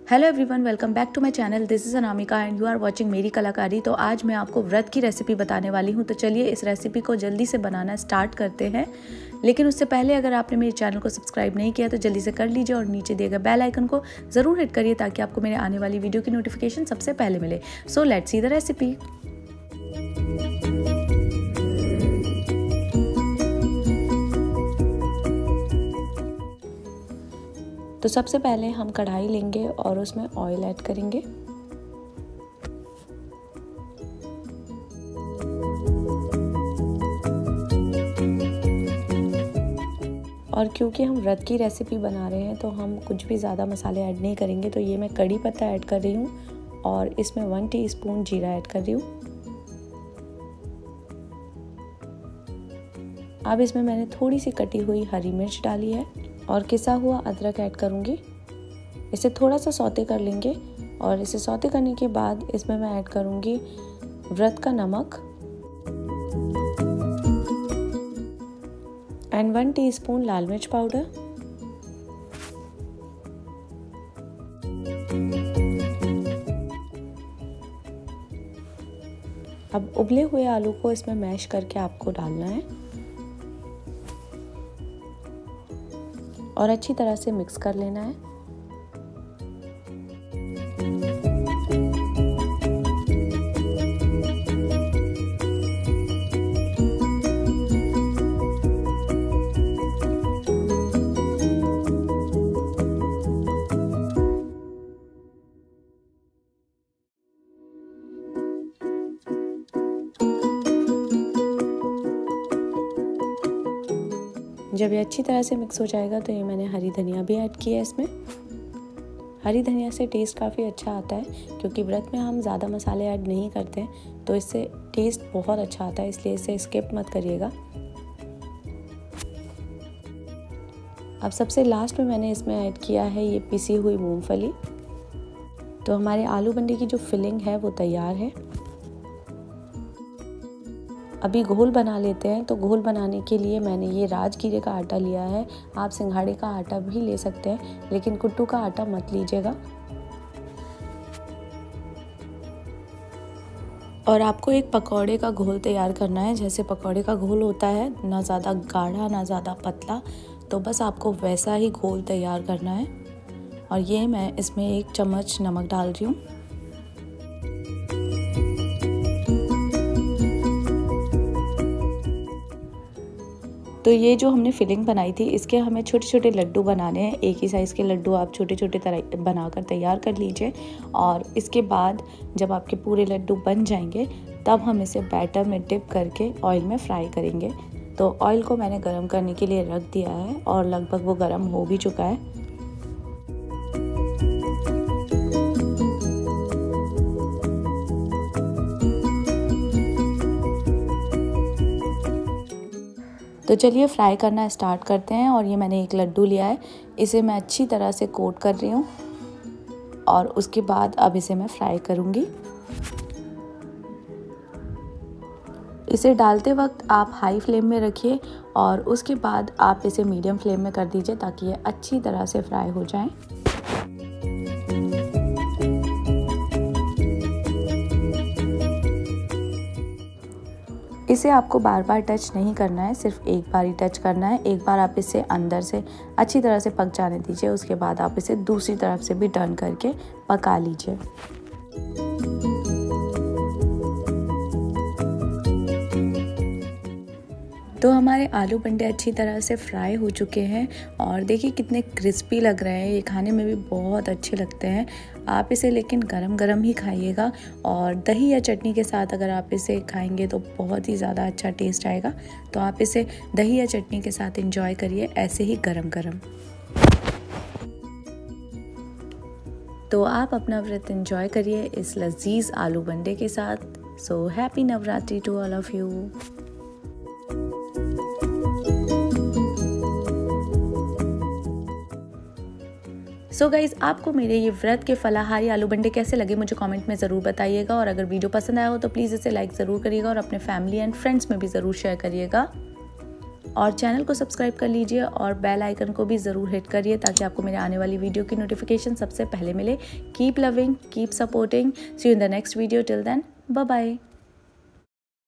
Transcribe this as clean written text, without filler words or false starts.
Hello everyone, welcome back to my channel. This is Anamika and you are watching मेरी कलाकारी। तो आज मैं आपको व्रत की रेसिपी बताने वाली हूँ। तो चलिए इस रेसिपी को जल्दी से बनाना स्टार्ट करते हैं। लेकिन उससे पहले अगर आपने मेरे चैनल को सब्सक्राइब नहीं किया तो जल्दी से कर लीजिए और नीचे दिए गए बेल आइकन को ज़रूर हिट करिए ताकि आपको मेरे आने वाली वीडियो की नोटिफिकेशन सबसे पहले मिले। So let's see the recipe. तो सबसे पहले हम कढ़ाई लेंगे और उसमें ऑयल ऐड करेंगे। और क्योंकि हम व्रत की रेसिपी बना रहे हैं तो हम कुछ भी ज़्यादा मसाले ऐड नहीं करेंगे। तो ये मैं कड़ी पत्ता ऐड कर रही हूँ और इसमें 1 टीस्पून जीरा ऐड कर रही हूँ। अब इसमें मैंने थोड़ी सी कटी हुई हरी मिर्च डाली है और किसा हुआ अदरक ऐड करूँगी। इसे थोड़ा सा सौते कर लेंगे और इसे सौते करने के बाद इसमें मैं ऐड करूँगी व्रत का नमक एंड 1 टीस्पून लाल मिर्च पाउडर। अब उबले हुए आलू को इसमें मैश करके आपको डालना है और अच्छी तरह से मिक्स कर लेना है। जब ये अच्छी तरह से मिक्स हो जाएगा तो ये मैंने हरी धनिया भी ऐड की है इसमें। हरी धनिया से टेस्ट काफ़ी अच्छा आता है क्योंकि व्रत में हम ज़्यादा मसाले ऐड नहीं करते हैं तो इससे टेस्ट बहुत अच्छा आता है, इसलिए इसे स्किप मत करिएगा। अब सबसे लास्ट में मैंने इसमें ऐड किया है ये पिसी हुई मूंगफली। तो हमारे आलू बंडे की जो फिलिंग है वो तैयार है। अभी घोल बना लेते हैं। तो घोल बनाने के लिए मैंने ये राजगीरे का आटा लिया है। आप सिंघाड़े का आटा भी ले सकते हैं लेकिन कुट्टू का आटा मत लीजिएगा। और आपको एक पकौड़े का घोल तैयार करना है। जैसे पकौड़े का घोल होता है, ना ज़्यादा गाढ़ा ना ज़्यादा पतला, तो बस आपको वैसा ही घोल तैयार करना है। और ये मैं इसमें 1 चम्मच नमक डाल रही हूँ। तो ये जो हमने फिलिंग बनाई थी इसके हमें छोटे छोटे लड्डू बनाने हैं। एक ही साइज़ के लड्डू आप छोटे छोटे तरह बनाकर तैयार कर लीजिए। और इसके बाद जब आपके पूरे लड्डू बन जाएंगे तब हम इसे बैटर में डिप करके ऑयल में फ्राई करेंगे। तो ऑयल को मैंने गरम करने के लिए रख दिया है और लगभग वो गरम हो भी चुका है। तो चलिए फ्राई करना स्टार्ट करते हैं। और ये मैंने एक लड्डू लिया है, इसे मैं अच्छी तरह से कोट कर रही हूँ और उसके बाद अब इसे मैं फ्राई करूँगी। इसे डालते वक्त आप हाई फ्लेम में रखिए और उसके बाद आप इसे मीडियम फ्लेम में कर दीजिए ताकि ये अच्छी तरह से फ्राई हो जाएं। इसे आपको बार बार टच नहीं करना है, सिर्फ एक बार ही टच करना है। एक बार आप इसे अंदर से अच्छी तरह से पक जाने दीजिए, उसके बाद आप इसे दूसरी तरफ से भी टर्न करके पका लीजिए। तो हमारे आलू बंडे अच्छी तरह से फ्राई हो चुके हैं और देखिए कितने क्रिस्पी लग रहे हैं। ये खाने में भी बहुत अच्छे लगते हैं। आप इसे लेकिन गरम गरम ही खाइएगा और दही या चटनी के साथ अगर आप इसे खाएंगे तो बहुत ही ज़्यादा अच्छा टेस्ट आएगा। तो आप इसे दही या चटनी के साथ एंजॉय करिए ऐसे ही गरम गरम। तो आप अपना व्रत एंजॉय करिए इस लजीज आलू बंडे के साथ। So happy Navratri to all of you. So guys, आपको मेरे ये व्रत के फलाहारी आलू बंडे कैसे लगे मुझे कमेंट में ज़रूर बताइएगा। और अगर वीडियो पसंद आया हो तो प्लीज़ इसे लाइक ज़रूर करिएगा और अपने फैमिली एंड फ्रेंड्स में भी ज़रूर शेयर करिएगा। और चैनल को सब्सक्राइब कर लीजिए और बेल आइकन को भी ज़रूर हिट करिए ताकि आपको मेरे आने वाली वीडियो की नोटिफिकेशन सबसे पहले मिले। Keep loving, keep supporting, see you in the next video, till then bye bye.